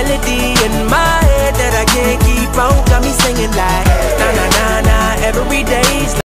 melody in my head that I can't keep out. Got me singing like na na na na every day's